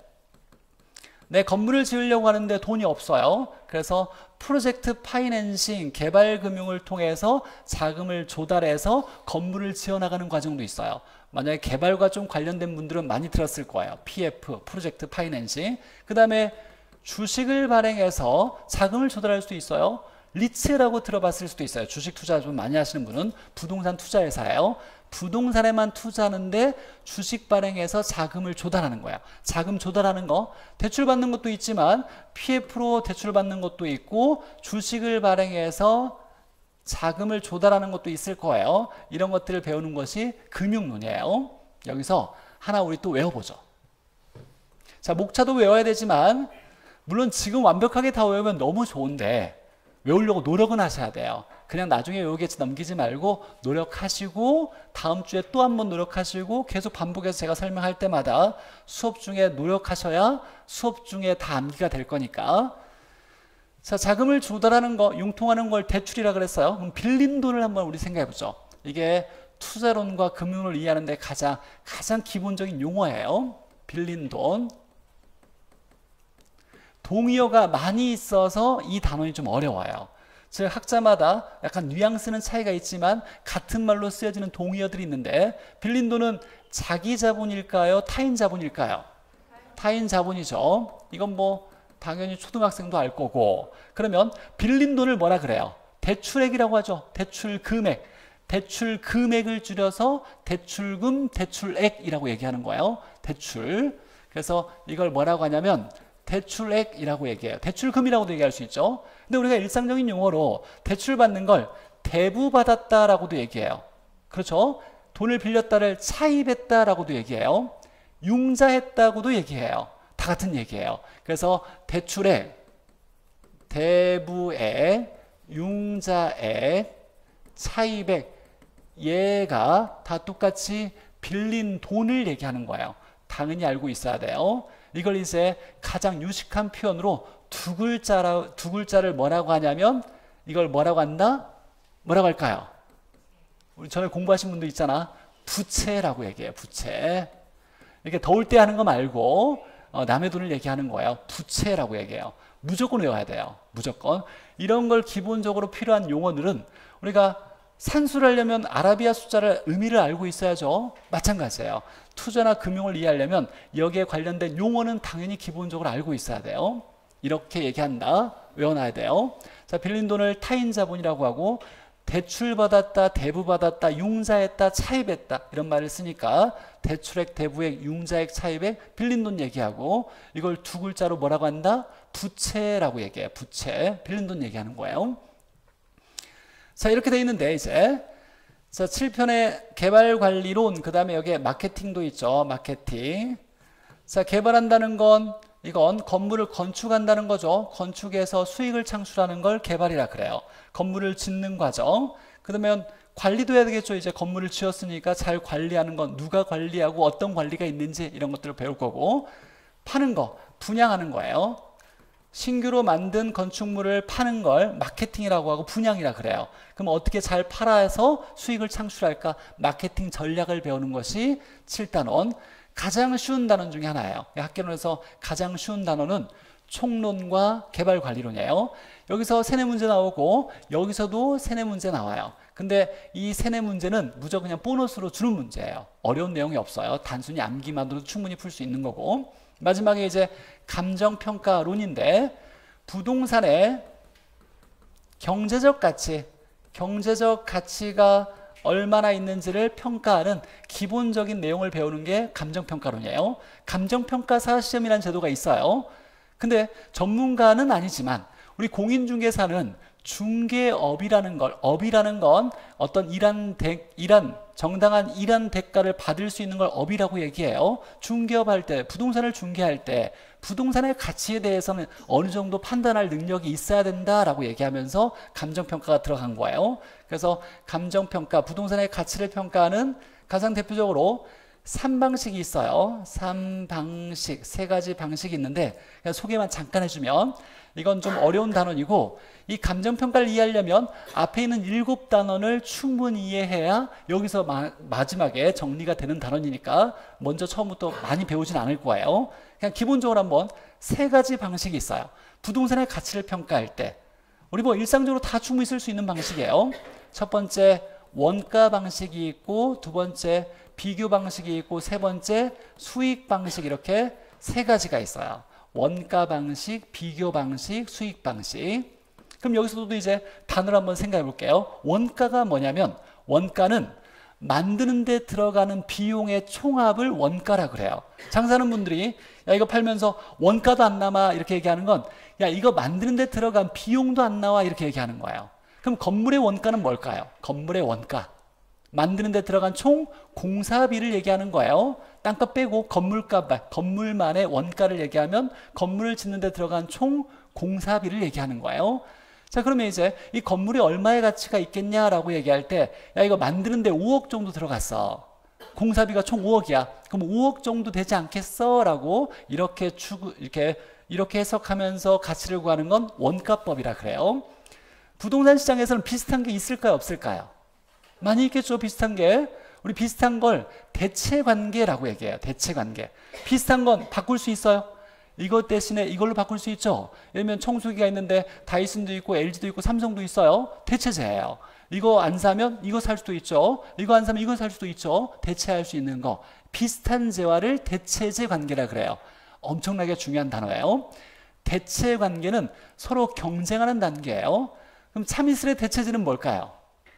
Speaker 1: 내 건물을 지으려고 하는데 돈이 없어요. 그래서 프로젝트 파이낸싱, 개발금융을 통해서 자금을 조달해서 건물을 지어나가는 과정도 있어요. 만약에 개발과 좀 관련된 분들은 많이 들었을 거예요. 피에프, 프로젝트 파이낸싱. 그 다음에 주식을 발행해서 자금을 조달할 수도 있어요. 리츠라고 들어봤을 수도 있어요. 주식 투자 좀 많이 하시는 분은 부동산 투자회사예요. 부동산에만 투자하는데 주식 발행해서 자금을 조달하는 거야. 자금 조달하는 거, 대출 받는 것도 있지만 피에프로 대출 받는 것도 있고 주식을 발행해서 자금을 조달하는 것도 있을 거예요. 이런 것들을 배우는 것이 금융론이에요. 여기서 하나 우리 또 외워보죠. 자, 목차도 외워야 되지만 물론 지금 완벽하게 다 외우면 너무 좋은데 외우려고 노력은 하셔야 돼요. 그냥 나중에 외우겠지 넘기지 말고 노력하시고 다음 주에 또 한 번 노력하시고 계속 반복해서 제가 설명할 때마다 수업 중에 노력하셔야 수업 중에 다 암기가 될 거니까. 자, 자금을 조달하는 거, 융통하는 걸 대출이라 그랬어요. 그럼 빌린 돈을 한번 우리 생각해 보죠. 이게 투자론과 금융을 이해하는 데 가장 가장 기본적인 용어예요. 빌린 돈. 동의어가 많이 있어서 이 단원이 좀 어려워요. 즉 학자마다 약간 뉘앙스는 차이가 있지만 같은 말로 쓰여지는 동의어들이 있는데, 빌린 돈은 자기 자본일까요? 타인 자본일까요? 타인 자본이죠. 이건 뭐 당연히 초등학생도 알 거고. 그러면 빌린 돈을 뭐라 그래요? 대출액이라고 하죠. 대출 금액. 대출 금액을 줄여서 대출금, 대출액이라고 얘기하는 거예요. 대출. 그래서 이걸 뭐라고 하냐면 대출액이라고 얘기해요. 대출금이라고도 얘기할 수 있죠. 근데 우리가 일상적인 용어로 대출 받는 걸 대부받았다라고도 얘기해요. 그렇죠? 돈을 빌렸다를 차입했다라고도 얘기해요. 융자했다고도 얘기해요. 다 같은 얘기예요. 그래서 대출액, 대부액, 융자액, 차입액, 얘가 다 똑같이 빌린 돈을 얘기하는 거예요. 당연히 알고 있어야 돼요. 이걸 이제 가장 유식한 표현으로 두 글자라, 두 글자를 뭐라고 하냐면 이걸 뭐라고 한다? 뭐라고 할까요? 우리 전에 공부하신 분도 있잖아. 부채라고 얘기해요. 부채. 이렇게 더울 때 하는 거 말고 어, 남의 돈을 얘기하는 거예요. 부채라고 얘기해요. 무조건 외워야 돼요. 무조건. 이런 걸 기본적으로 필요한 용어들은 우리가 산수를 하려면 아라비아 숫자를 의미를 알고 있어야죠. 마찬가지예요. 투자나 금융을 이해하려면 여기에 관련된 용어는 당연히 기본적으로 알고 있어야 돼요. 이렇게 얘기한다. 외워놔야 돼요. 자, 빌린 돈을 타인 자본이라고 하고 대출받았다, 대부받았다, 융자했다, 차입했다 이런 말을 쓰니까 대출액, 대부액, 융자액, 차입액, 빌린 돈 얘기하고 이걸 두 글자로 뭐라고 한다? 부채라고 얘기해요. 부채, 빌린 돈 얘기하는 거예요. 자, 이렇게 돼 있는데 이제 자, 칠 편의 개발관리론, 그 다음에 여기에 마케팅도 있죠. 마케팅. 자, 개발한다는 건 이건 건물을 건축한다는 거죠. 건축에서 수익을 창출하는 걸 개발이라 그래요. 건물을 짓는 과정. 그러면 관리도 해야 되겠죠. 이제 건물을 지었으니까 잘 관리하는 건 누가 관리하고 어떤 관리가 있는지 이런 것들을 배울 거고, 파는 거, 분양하는 거예요. 신규로 만든 건축물을 파는 걸 마케팅이라고 하고 분양이라 그래요. 그럼 어떻게 잘 팔아서 수익을 창출할까? 마케팅 전략을 배우는 것이 칠 단원. 가장 쉬운 단원 중에 하나예요. 학개론에서 가장 쉬운 단원은 총론과 개발관리론이에요. 여기서 세네 문제 나오고 여기서도 세네 문제 나와요. 근데 이 세네 문제는 무조건 그냥 보너스로 주는 문제예요. 어려운 내용이 없어요. 단순히 암기만으로도 충분히 풀 수 있는 거고. 마지막에 이제 감정평가론인데, 부동산의 경제적 가치, 경제적 가치가 얼마나 있는지를 평가하는 기본적인 내용을 배우는 게 감정평가론이에요. 감정평가사 시험이라는 제도가 있어요. 근데 전문가는 아니지만 우리 공인중개사는 중개업이라는 걸, 업이라는 건 어떤 일한 대, 일한 정당한 일한 대가를 받을 수 있는 걸 업이라고 얘기해요. 중개업 할 때, 부동산을 중개할 때 부동산의 가치에 대해서는 어느 정도 판단할 능력이 있어야 된다라고 얘기하면서 감정평가가 들어간 거예요. 그래서 감정평가, 부동산의 가치를 평가하는 가장 대표적으로 삼 방식이 있어요. 삼 방식, 세 가지 방식이 있는데 그냥 소개만 잠깐 해주면, 이건 좀 어려운 단원이고, 이 감정평가를 이해하려면 앞에 있는 일곱 단원을 충분히 이해해야 여기서 마, 마지막에 정리가 되는 단원이니까 먼저 처음부터 많이 배우진 않을 거예요. 그냥 기본적으로 한번 세 가지 방식이 있어요. 부동산의 가치를 평가할 때 우리 뭐 일상적으로 다 충분히 쓸 수 있는 방식이에요. 첫 번째 원가 방식이 있고, 두 번째 비교 방식이 있고, 세 번째 수익 방식, 이렇게 세 가지가 있어요. 원가 방식, 비교 방식, 수익 방식. 그럼 여기서도 이제 단어를 한번 생각해 볼게요. 원가가 뭐냐면, 원가는 만드는 데 들어가는 비용의 총합을 원가라 그래요. 장사하는 분들이 야 이거 팔면서 원가도 안 남아 이렇게 얘기하는 건, 야 이거 만드는 데 들어간 비용도 안 나와 이렇게 얘기하는 거예요. 그럼 건물의 원가는 뭘까요? 건물의 원가, 만드는 데 들어간 총 공사비를 얘기하는 거예요. 땅값 빼고 건물값, 건물만의 원가를 얘기하면 건물을 짓는 데 들어간 총 공사비를 얘기하는 거예요. 자, 그러면 이제 이 건물이 얼마의 가치가 있겠냐라고 얘기할 때, 야 이거 만드는데 오억 정도 들어갔어. 공사비가 총 오억이야. 그럼 오억 정도 되지 않겠어? 라고 이렇게 추구, 이렇게 이렇게 해석하면서 가치를 구하는 건 원가법이라 그래요. 부동산 시장에서는 비슷한 게 있을까요? 없을까요? 많이 있겠죠. 비슷한 게. 우리 비슷한 걸 대체관계라고 얘기해요. 대체관계. 비슷한 건 바꿀 수 있어요. 이것 대신에 이걸로 바꿀 수 있죠. 예를 들면 청소기가 있는데 다이슨도 있고 엘지도 있고 삼성도 있어요. 대체제예요. 이거 안 사면 이거 살 수도 있죠. 이거 안 사면 이거 살 수도 있죠. 대체할 수 있는 거. 비슷한 재화를 대체제 관계라 그래요. 엄청나게 중요한 단어예요. 대체 관계는 서로 경쟁하는 단계예요. 그럼 참이슬의 대체제는 뭘까요?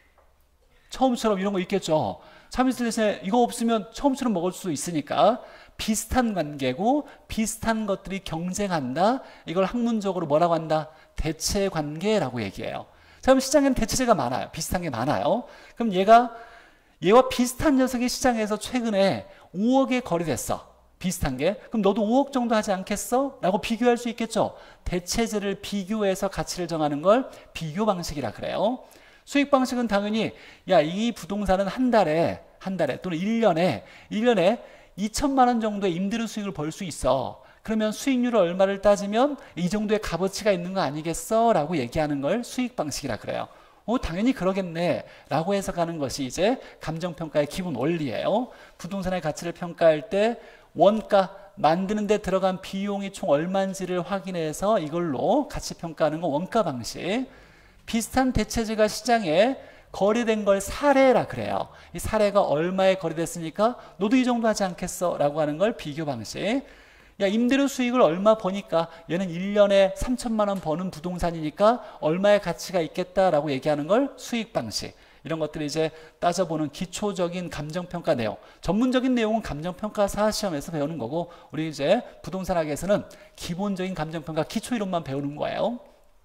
Speaker 1: 처음처럼 이런 거 있겠죠. 참이슬 대신에 이거 없으면 처음처럼 먹을 수 있으니까 비슷한 관계고, 비슷한 것들이 경쟁한다. 이걸 학문적으로 뭐라고 한다? 대체 관계라고 얘기해요. 자, 그럼 시장에는 대체제가 많아요. 비슷한 게 많아요. 그럼 얘가 얘와 비슷한 녀석이 시장에서 최근에 오억에 거래됐어. 비슷한 게. 그럼 너도 오억 정도 하지 않겠어? 라고 비교할 수 있겠죠. 대체제를 비교해서 가치를 정하는 걸 비교 방식이라 그래요. 수익 방식은 당연히 야, 이 부동산은 한 달에 한 달에 또는 일 년에 일 년에 이천만 원 정도의 임대료 수익을 벌 수 있어. 그러면 수익률을 얼마를 따지면 이 정도의 값어치가 있는 거 아니겠어? 라고 얘기하는 걸 수익 방식이라 그래요. 어, 당연히 그러겠네 라고 해석하는 것이 이제 감정평가의 기본 원리예요. 부동산의 가치를 평가할 때 원가, 만드는 데 들어간 비용이 총 얼마인지를 확인해서 이걸로 가치 평가하는 건 원가 방식. 비슷한 대체제가 시장에 거래된 걸 사례라 그래요. 이 사례가 얼마에 거래됐으니까 너도 이 정도 하지 않겠어? 라고 하는 걸 비교 방식. 야, 임대료 수익을 얼마 버니까 얘는 일 년에 삼천만 원 버는 부동산이니까 얼마의 가치가 있겠다라고 얘기하는 걸 수익 방식. 이런 것들을 이제 따져보는 기초적인 감정평가 내용. 전문적인 내용은 감정평가사 시험에서 배우는 거고, 우리 이제 부동산학에서는 기본적인 감정평가 기초이론만 배우는 거예요.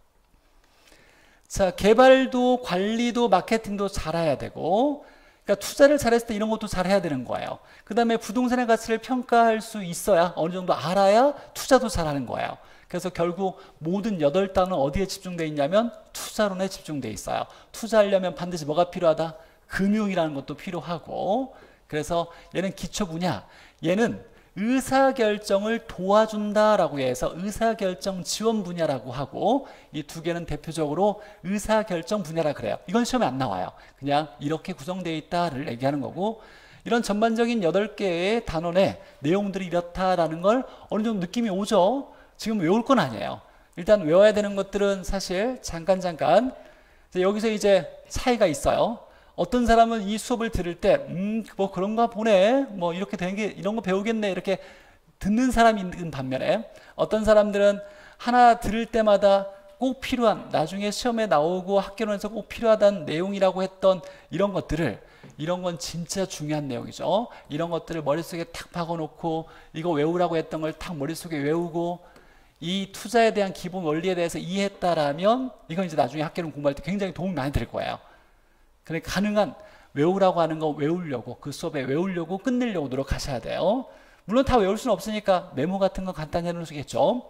Speaker 1: 자, 개발도 관리도 마케팅도 잘해야 되고, 그러니까 투자를 잘했을 때 이런 것도 잘해야 되는 거예요. 그 다음에 부동산의 가치를 평가할 수 있어야, 어느 정도 알아야 투자도 잘하는 거예요. 그래서 결국 모든 여덟 단은 어디에 집중되어 있냐면 투자론에 집중되어 있어요. 투자하려면 반드시 뭐가 필요하다? 금융이라는 것도 필요하고, 그래서 얘는 기초 분야, 얘는 의사결정을 도와준다라고 해서 의사결정 지원 분야라고 하고, 이 두 개는 대표적으로 의사결정 분야라 그래요. 이건 시험에 안 나와요. 그냥 이렇게 구성되어 있다를 얘기하는 거고, 이런 전반적인 여덟 개의 단원의 내용들이 이렇다라는 걸 어느 정도 느낌이 오죠. 지금 외울 건 아니에요. 일단 외워야 되는 것들은 사실 잠깐 잠깐 여기서 이제 차이가 있어요. 어떤 사람은 이 수업을 들을 때 음, 뭐 그런가 보네, 뭐 이렇게 되는 게 이런 거 배우겠네, 이렇게 듣는 사람이 있는 반면에, 어떤 사람들은 하나 들을 때마다 꼭 필요한, 나중에 시험에 나오고 학교론에서 꼭 필요하다는 내용이라고 했던 이런 것들을, 이런 건 진짜 중요한 내용이죠. 이런 것들을 머릿속에 탁 박아놓고 이거 외우라고 했던 걸 탁 머릿속에 외우고, 이 투자에 대한 기본 원리에 대해서 이해했다라면 이건 이제 나중에 학교론 공부할 때 굉장히 도움이 많이 될 거예요. 그러니까 가능한 외우라고 하는 거 외우려고, 그 수업에 외우려고 끝내려고 노력하셔야 돼요. 물론 다 외울 수는 없으니까 메모 같은 거 간단히 해놓으시겠죠.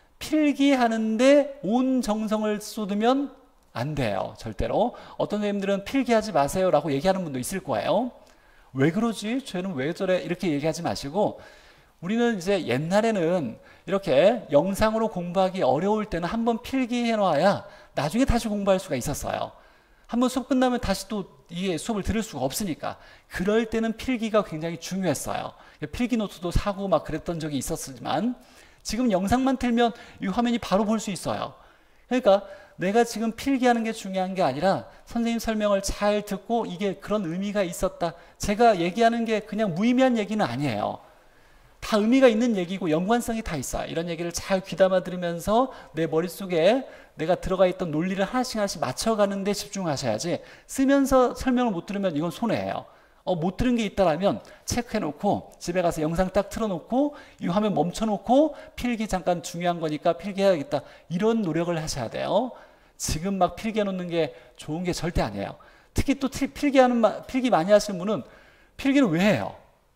Speaker 1: 필기하는데 온 정성을 쏟으면 안 돼요. 절대로. 어떤 선생님들은 필기하지 마세요 라고 얘기하는 분도 있을 거예요. 왜 그러지? 쟤는 왜 저래? 이렇게 얘기하지 마시고, 우리는 이제 옛날에는 이렇게 영상으로 공부하기 어려울 때는 한번 필기해 놔야 나중에 다시 공부할 수가 있었어요. 한번 수업 끝나면 다시 또 이 수업을 들을 수가 없으니까. 그럴 때는 필기가 굉장히 중요했어요. 필기 노트도 사고 막 그랬던 적이 있었지만, 지금 영상만 틀면 이 화면이 바로 볼 수 있어요. 그러니까 내가 지금 필기하는 게 중요한 게 아니라 선생님 설명을 잘 듣고 이게 그런 의미가 있었다. 제가 얘기하는 게 그냥 무의미한 얘기는 아니에요. 다 의미가 있는 얘기고 연관성이 다 있어요. 이런 얘기를 잘 귀담아 들으면서 내 머릿속에 내가 들어가 있던 논리를 하나씩 하나씩 맞춰가는 데 집중하셔야지, 쓰면서 설명을 못 들으면 이건 손해예요. 어, 못 들은 게 있다라면 체크해놓고 집에 가서 영상 딱 틀어놓고 이 화면 멈춰놓고 필기 잠깐 중요한 거니까 필기해야겠다, 이런 노력을 하셔야 돼요. 지금 막 필기해놓는 게 좋은 게 절대 아니에요. 특히 또 필기하는, 필기 많이 하시는 분은 필기를 왜 해요?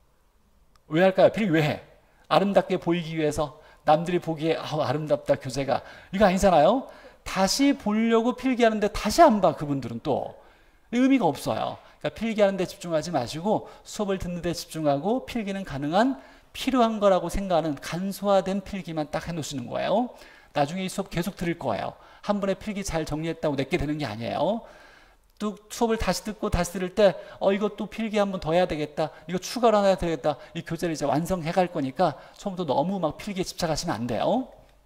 Speaker 1: 왜 할까요? 필기 왜 해? 아름답게 보이기 위해서, 남들이 보기에 아, 아름답다 교재가, 이거 아니잖아요. 다시 보려고 필기하는데 다시 안 봐. 그분들은 또 의미가 없어요. 그러니까 필기하는 데 집중하지 마시고 수업을 듣는 데 집중하고, 필기는 가능한 필요한 거라고 생각하는 간소화된 필기만 딱 해놓으시는 거예요. 나중에 이 수업 계속 들을 거예요. 한 번에 필기 잘 정리했다고 내게 되는 게 아니에요. 또 수업을 다시 듣고 다시 들을 때 어 이것도 필기 한 번 더 해야 되겠다, 이거 추가로 하나 해야 되겠다, 이 교재를 이제 완성해 갈 거니까 처음부터 너무 막 필기에 집착하시면 안 돼요.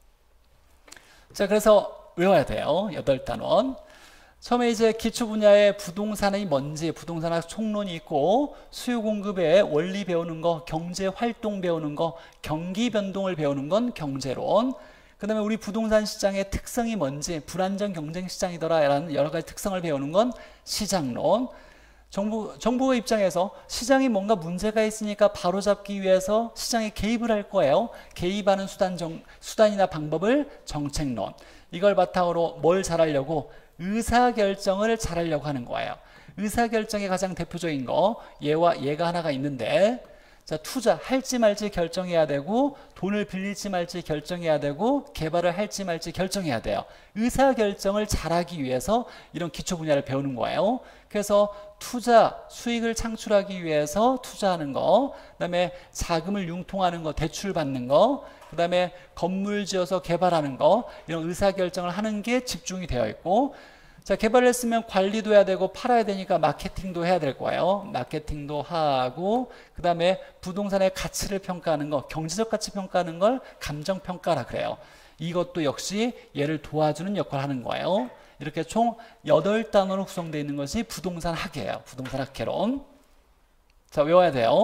Speaker 1: 자, 그래서 외워야 돼요. 여덟 단원. 처음에 이제 기초 분야의 부동산이 뭔지, 부동산학 총론이 있고, 수요 공급의 원리 배우는 거, 경제 활동 배우는 거, 경기 변동을 배우는 건 경제론. 그 다음에 우리 부동산 시장의 특성이 뭔지, 불안정 경쟁 시장이더라 라는 여러 가지 특성을 배우는 건 시장론. 정부, 정부의 입장에서 시장이 뭔가 문제가 있으니까 바로잡기 위해서 시장에 개입을 할 거예요. 개입하는 수단 정, 수단이나 방법을 정책론. 이걸 바탕으로 뭘 잘하려고? 의사결정을 잘하려고 하는 거예요. 의사결정의 가장 대표적인 거, 얘와 얘가 하나가 있는데, 자, 투자 할지 말지 결정해야 되고, 돈을 빌릴지 말지 결정해야 되고, 개발을 할지 말지 결정해야 돼요. 의사결정을 잘하기 위해서 이런 기초 분야를 배우는 거예요. 그래서 투자, 수익을 창출하기 위해서 투자하는 거, 그 다음에 자금을 융통하는 거, 대출 받는 거, 그 다음에 건물 지어서 개발하는 거, 이런 의사결정을 하는 게 집중이 되어 있고, 자, 개발을 했으면 관리도 해야 되고 팔아야 되니까 마케팅도 해야 될 거예요. 마케팅도 하고, 그 다음에 부동산의 가치를 평가하는 거, 경제적 가치 평가하는 걸 감정평가라 그래요. 이것도 역시 얘를 도와주는 역할을 하는 거예요. 이렇게 총 여덟 단원으로 구성되어 있는 것이 부동산 학이에요. 부동산 학개론. 자, 외워야 돼요.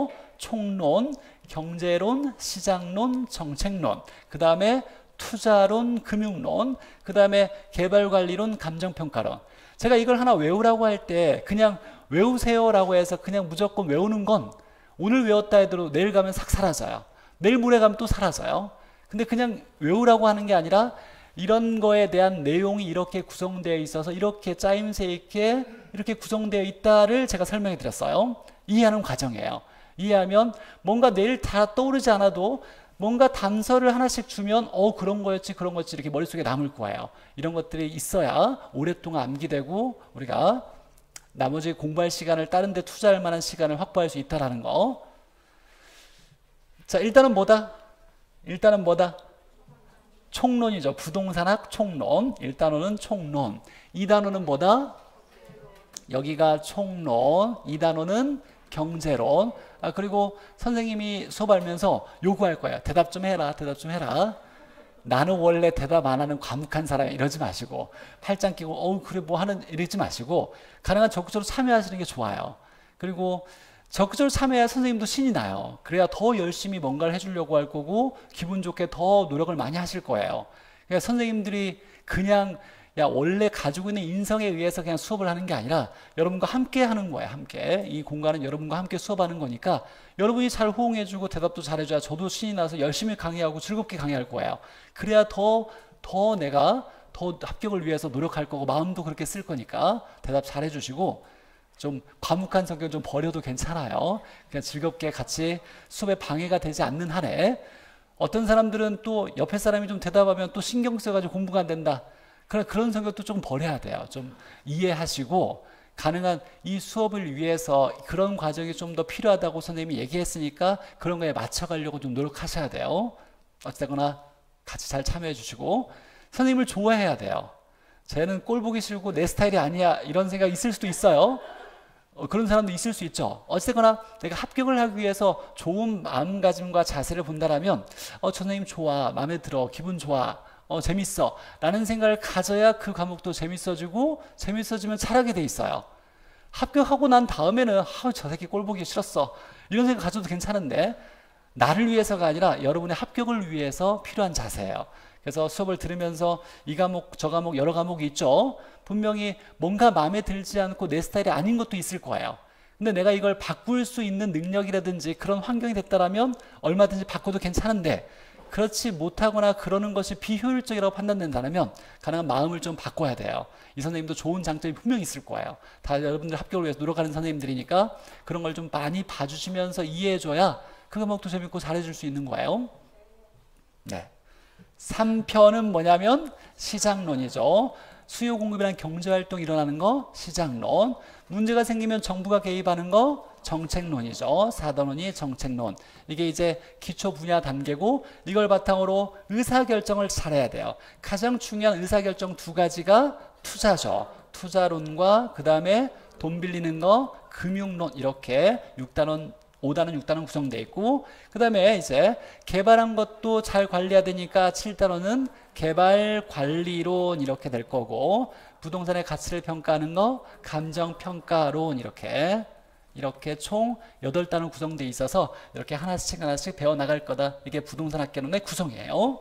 Speaker 1: 총론, 경제론, 시장론, 정책론, 그 다음에 투자론, 금융론, 그 다음에 개발관리론, 감정평가론. 제가 이걸 하나 외우라고 할 때 그냥 외우세요라고 해서 그냥 무조건 외우는 건 오늘 외웠다 해도 내일 가면 싹 사라져요. 내일 모레 가면 또 사라져요. 근데 그냥 외우라고 하는 게 아니라 이런 거에 대한 내용이 이렇게 구성되어 있어서 이렇게 짜임새 있게 이렇게 구성되어 있다를 제가 설명해 드렸어요. 이해하는 과정이에요. 이해하면 뭔가 내일 다 떠오르지 않아도 뭔가 단서를 하나씩 주면 어 그런 거였지 그런 거였지 이렇게 머릿속에 남을 거예요. 이런 것들이 있어야 오랫동안 암기되고 우리가 나머지 공부할 시간을 다른 데 투자할 만한 시간을 확보할 수 있다는 거. 자, 일단은 뭐다? 일단은 뭐다? 총론이죠. 부동산학 총론. 일 단원은 총론. 이 단원은 뭐다? 여기가 총론. 이 단원은 경제론. 아, 그리고 선생님이 수업하면서 요구할 거예요. 대답 좀 해라. 대답 좀 해라. 나는 원래 대답 안 하는 과묵한 사람이 이러지 마시고 팔짱 끼고 어우 그래 뭐 하는 이러지 마시고 가능한 적극적으로 참여하시는 게 좋아요. 그리고 적극적으로 참여해야 선생님도 신이 나요. 그래야 더 열심히 뭔가를 해주려고 할 거고 기분 좋게 더 노력을 많이 하실 거예요. 그러니까 선생님들이 그냥 야 원래 가지고 있는 인성에 의해서 그냥 수업을 하는 게 아니라 여러분과 함께 하는 거예요. 함께. 이 공간은 여러분과 함께 수업하는 거니까 여러분이 잘 호응해주고 대답도 잘해줘야 저도 신이 나서 열심히 강의하고 즐겁게 강의할 거예요. 그래야 더, 더 내가 더 합격을 위해서 노력할 거고 마음도 그렇게 쓸 거니까 대답 잘 해주시고 좀 과묵한 성격 좀 버려도 괜찮아요. 그냥 즐겁게 같이 수업에 방해가 되지 않는 한에 어떤 사람들은 또 옆에 사람이 좀 대답하면 또 신경 써가지고 공부가 안 된다. 그런 그런 성격도 좀 버려야 돼요. 좀 이해하시고 가능한 이 수업을 위해서 그런 과정이 좀 더 필요하다고 선생님이 얘기했으니까 그런 거에 맞춰가려고 좀 노력하셔야 돼요. 어쨌거나 같이 잘 참여해 주시고 선생님을 좋아해야 돼요. 쟤는 꼴 보기 싫고 내 스타일이 아니야 이런 생각이 있을 수도 있어요. 어, 그런 사람도 있을 수 있죠. 어쨌거나 내가 합격을 하기 위해서 좋은 마음가짐과 자세를 본다라면 어, 저 선생님 좋아, 마음에 들어, 기분 좋아, 어, 재밌어 라는 생각을 가져야 그 과목도 재밌어지고 재밌어지면 잘하게 돼 있어요. 합격하고 난 다음에는 아, 저 새끼 꼴 보기 싫었어 이런 생각 가져도 괜찮은데 나를 위해서가 아니라 여러분의 합격을 위해서 필요한 자세예요. 그래서 수업을 들으면서 이 과목 저 과목 여러 과목이 있죠. 분명히 뭔가 마음에 들지 않고 내 스타일이 아닌 것도 있을 거예요. 근데 내가 이걸 바꿀 수 있는 능력이라든지 그런 환경이 됐다라면 얼마든지 바꿔도 괜찮은데 그렇지 못하거나 그러는 것이 비효율적이라고 판단된다면 가능한 마음을 좀 바꿔야 돼요. 이 선생님도 좋은 장점이 분명히 있을 거예요. 다 여러분들 합격을 위해서 노력하는 선생님들이니까 그런 걸 좀 많이 봐주시면서 이해해줘야 그 과목도 재밌고 잘해줄 수 있는 거예요. 네. 삼 편은 뭐냐면 시장론이죠. 수요 공급이라는 경제활동이 일어나는 거 시장론. 문제가 생기면 정부가 개입하는 거 정책론이죠. 사 단원이 정책론. 이게 이제 기초 분야 단계고 이걸 바탕으로 의사결정을 잘해야 돼요. 가장 중요한 의사결정 두 가지가 투자죠. 투자론과 그 다음에 돈 빌리는 거 금융론 이렇게 육 단원 오 단원, 육 단원 구성되어 있고 그 다음에 이제 개발한 것도 잘 관리해야 되니까 칠 단원은 개발관리론 이렇게 될 거고 부동산의 가치를 평가하는 거 감정평가론 이렇게 이렇게 총 여덟 단원 구성되어 있어서 이렇게 하나씩 하나씩 배워나갈 거다. 이게 부동산 학개론의 구성이에요.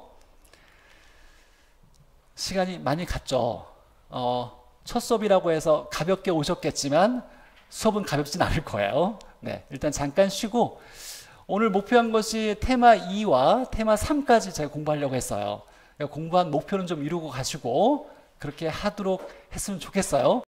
Speaker 1: 시간이 많이 갔죠. 어, 첫 수업이라고 해서 가볍게 오셨겠지만 수업은 가볍진 않을 거예요. 네, 일단 잠깐 쉬고 오늘 목표한 것이 테마 이와 테마 삼까지 제가 공부하려고 했어요. 그러니까 공부한 목표는 좀 이루고 가시고 그렇게 하도록 했으면 좋겠어요.